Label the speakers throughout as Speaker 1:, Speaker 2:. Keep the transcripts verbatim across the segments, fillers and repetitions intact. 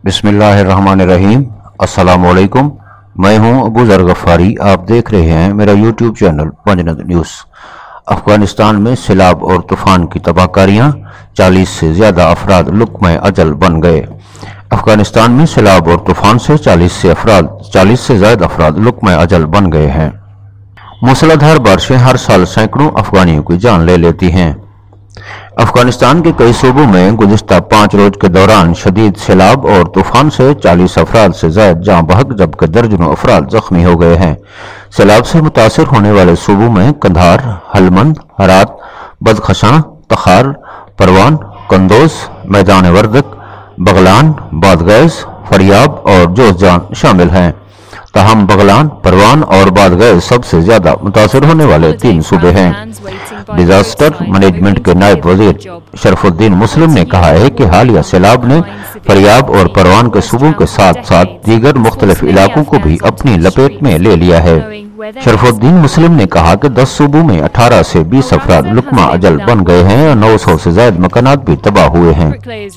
Speaker 1: बिस्मिल्लाहिर्रहमानिर्रहीम। अस्सलाम वालेकुम। मैं हूं अबू ज़र गफ़ारी। आप देख रहे हैं मेरा YouTube channel Panjnad news. Afghanistan में सैलाब और तूफ़ान की तबाहकारियां, चालीस से ज़्यादा अफराद लुक़्मे अजल बन गए। अफ़गानिस्तान में सैलाब और तूफ़ान से चालीस से अफराद चालीस से ज़्यादा अफराद लुक़्मे अजल बन गए हैं। मूसलाधार बारिशें हर साल सैकड़ों अफ़गानियों की जान ले लेती हैं। अफगानिस्तान के कई सूबों में गुज़िश्ता पाँच रोज के दौरान शदीद सैलाब और तूफान से चालीस अफराद से ज़ायद जाँ बहक जबकि दर्जनों अफराद जख्मी हो गए हैं। सैलाब से मुतासर होने वाले सूबों में कंधार, हलमंद, हरात, बदखशां, तखार, परवान, कंदोज, मैदान वर्दक, बगलान, बादगैस, फरियाब और जोज़जान शामिल हैं। ताहम बगलान, परवान और बादगैस सबसे ज्यादा मुतासर होने वाले तीन सूबे हैं। डिजास्टर मैनेजमेंट के नायब वजीर शरफुद्दीन मुस्लिम ने कहा है कि हालिया सैलाब ने फरियाब और परवान के सूबों के साथ साथ दीगर मुख्तलिफ इलाकों को भी अपनी लपेट में ले लिया है। शरफुद्दीन मुस्लिम ने कहा कि दस सूबों में अठारह से बीस अफराद लुक़्मा अजल बन गए हैं और नौ सौ से ज्यादा मकानात भी तबाह हुए हैं।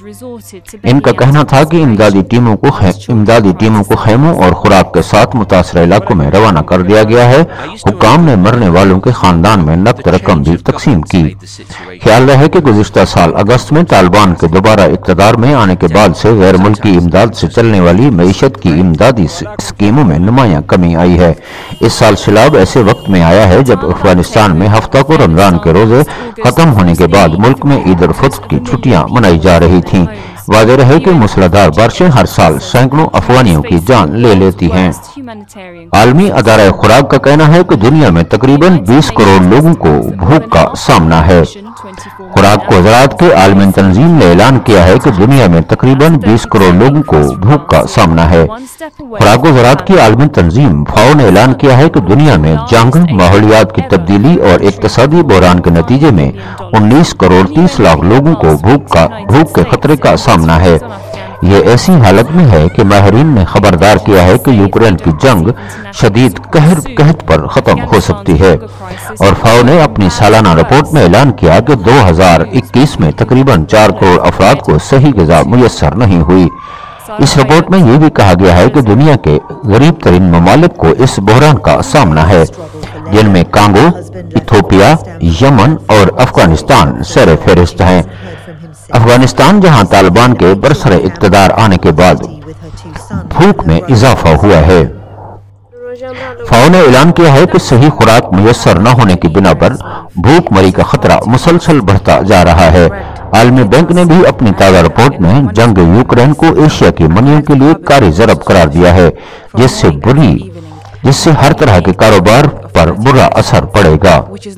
Speaker 1: इनका कहना था कि इमदादी टीमों को इमदादी टीमों को खेमों और खुराक के साथ मुतासर इलाकों में रवाना कर दिया गया है। हुक्काम ने मरने वालों के खानदान में नकद रकम भी तकसीम की। ख्याल रहे कि गुज़िश्ता साल अगस्त में तालिबान के दोबारा इक़्तिदार में आने के बाद से गैर मुल्की इमदाद से चलने वाली मईशत की इमदादी स्कीमों में नुमायां कमी आई है। इस साल सैलाब ऐसे वक्त में आया है जब अफगानिस्तान में हफ्ता को रमजान के रोजे खत्म होने के बाद मुल्क में ईद उल फितर की छुट्टियां मनाई जा रही थीं। वाज़ेह है कि मूसलाधार बारिशें हर साल सैकड़ों अफगानियों की जान ले लेती हैं। आलमी अदारा खुराक का कहना है कि दुनिया में तकरीबन बीस करोड़ लोगों को भूख का सामना है। खुराक वज़ारत के आलमी तंजीम ने ऐलान किया है कि दुनिया में तकरीबन बीस करोड़ लोगों को भूख का सामना है। खुराक वज़ारत की आलमी तंजीम फाओ ने ऐलान किया है कि दुनिया में जंग, माहौलियात की तब्दीली और इक़्तिसादी बहरान के नतीजे में उन्नीस करोड़ तीस लाख लोगों को भूख का भूख के खतरे का सामना है। ये ऐसी हालत में है कि माहिरीन ने खबरदार किया है कि यूक्रेन की जंग शदीद कहर कहत पर खत्म हो सकती है। और फाओ ने अपनी सालाना रिपोर्ट में ऐलान किया कि दो हजार इक्कीस में तकरीबन चार करोड़ अफराद को सही ग़िज़ा मुयस्सर नहीं हुई। इस रिपोर्ट में यह भी कहा गया है कि दुनिया के गरीब तरीन ममालिक को इस बहरान का सामना है, जिनमें कांगो, इथियोपिया, यमन और अफगानिस्तान सर फहरिस्त हैं। अफगानिस्तान जहां तालिबान के बरसरे इक़्तिदार आने के बाद भूख में इजाफा हुआ है। फाओ ने ऐलान किया है कि सही खुराक मुयस्सर न होने की बिना पर भूख मरी का खतरा मुसलसल बढ़ता जा रहा है। आलमी बैंक ने भी अपनी ताज़ा रिपोर्ट में जंग यूक्रेन को एशिया की मनियों के लिए कारी ज़रब करार दिया है, जिससे बुरी जिससे हर तरह के कारोबार पर बुरा असर पड़ेगा।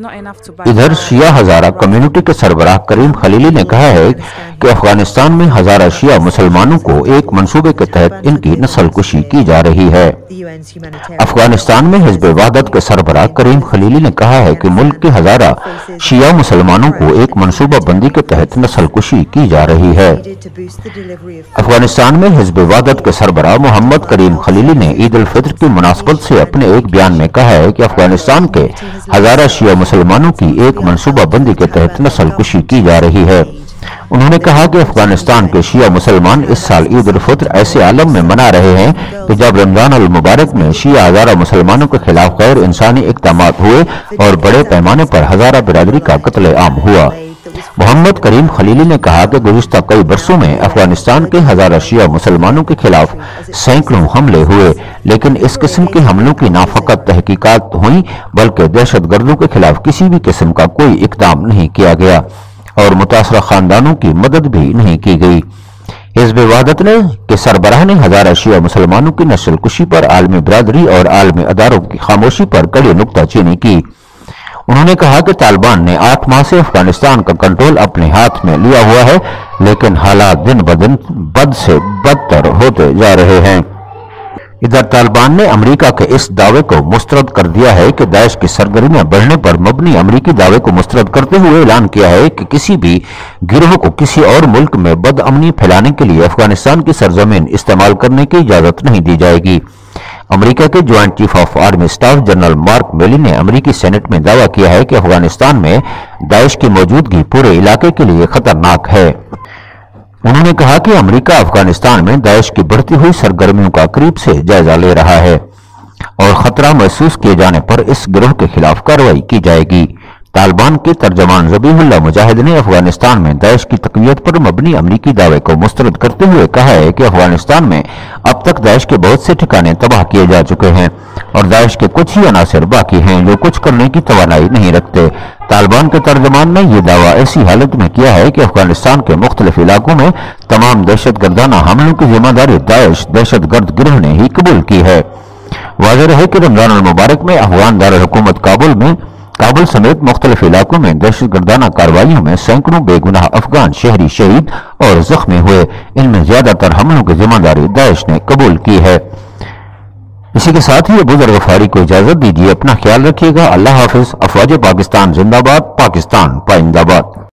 Speaker 1: इधर शिया हजारा कम्युनिटी के सरबराह करीम खलीली ने कहा है कि अफगानिस्तान में हजारा शिया मुसलमानों को एक मंसूबे के तहत इनकी नस्ल कुशी की जा रही है। अफगानिस्तान में हिज़्ब वहदत के सरबराह करीम खलीली ने कहा है कि मुल्क के हजारा शिया मुसलमानों को एक मंसूबा बंदी के तहत नस्ल कुशी की जा रही है। अफगानिस्तान में हिज़्ब वहदत के सरबराह मोहम्मद करीम खलीली ने ईद उल फितर की मुनासबत से अपने एक बयान में कहा है कि अफगानिस्तान के हजारा शिया मुसलमानों की एक मंसूबा बंदी के तहत नस्ल कुशी की जा रही है। उन्होंने कहा कि अफगानिस्तान के शिया मुसलमान इस साल ईद उल फितर ऐसे आलम में मना रहे हैं कि जब रमजान अल मुबारक में शिया हजारा मुसलमानों के खिलाफ गैर इंसानी इक़दामात हुए और बड़े पैमाने पर हजारा बिरादरी का कत्ले आम हुआ। मोहम्मद करीम खलीली ने कहा कि गुज़िश्ता कई बरसों में अफगानिस्तान के हजारा शिया मुसलमानों के खिलाफ सैकड़ों हमले हुए, लेकिन इस किस्म के हमलों की ना फ़कत तहकीकात हुई बल्कि दहशत गर्दों के खिलाफ किसी भी किस्म का कोई इक़दाम नहीं किया गया और मुतासरा खानदानों की मदद भी नहीं की गई। हिज़्ब वहदत ने के सरबराह ने हजारा शिया मुसलमानों की नस्ल कुशी पर आलमी बिरादरी और आलमी अदारों की खामोशी पर कड़ी नुक्ताचीनी की। उन्होंने कहा कि तालिबान ने आठ माह से अफगानिस्तान का कंट्रोल अपने हाथ में लिया हुआ है, लेकिन हालात दिन ब दिन बद से बदतर होते जा रहे हैं। इधर तालिबान ने अमेरिका के इस दावे को मुस्तरद कर दिया है कि दाइश की सरगर्मियां बढ़ने पर मबनी अमेरिकी दावे को मुस्तरद करते हुए ऐलान किया है कि किसी भी गिरोह को किसी और मुल्क में बदअमनी फैलाने के लिए अफगानिस्तान की सरजमीन इस्तेमाल करने की इजाजत नहीं दी जाएगी। अमेरिका के joint chief of army staff general Mark Milley ने अमेरिकी सेनेट में दावा किया है कि अफगानिस्तान में दाइश की मौजूदगी पूरे इलाके के लिए खतरनाक है। انہوں نے کہا کہ امریکہ افغانستان میں داعش کی بڑھتی ہوئی سرگرمیوں کا قریب سے جائزہ لے رہا ہے اور خطرہ محسوس کیے جانے پر اس گروہ کے خلاف کارروائی کی جائے گی۔ طالبان کے ترجمان ذبیح اللہ مجاہد نے افغانستان میں داعش کی تقویت پر مبنی امریکی دعوے کو مسترد کرتے ہوئے کہا ہے کہ افغانستان میں اب تک داعش کے بہت سے ٹھکانے تباہ کیے جا چکے ہیں اور داعش کے کچھ ہی عناصر باقی ہیں جو کچھ کرنے کی توانائی نہیں رکھتے۔ طالبان کے ترجمان نے یہ دعویٰ ایسی حالت میں کیا ہے کہ افغانستان کے مختلف علاقوں میں تمام دہشت گردانہ حملوں کی ذمہ داری داعش دہشت گرد گروہ نے ہی قبول کی ہے۔ واضح رہے کہ رمضان المبارک میں افغان دارالحکومت کابل میں کابل سمیت مختلف علاقوں میں دہشت گردانہ کارروائیوں میں سینکڑوں بے گناہ افغان شہری شہید اور زخمی ہوئے۔ ان میں زیادہ تر حملوں کی ذمہ داری داعش نے قبول کی ہے۔ اسی کے ساتھ ہی ابو ذر غفاری کو اجازت دیجیے، اپنا خیال رکھیے گا۔ اللہ حافظ۔ افواج پاکستان زندہ باد، پاکستان پائندہ باد۔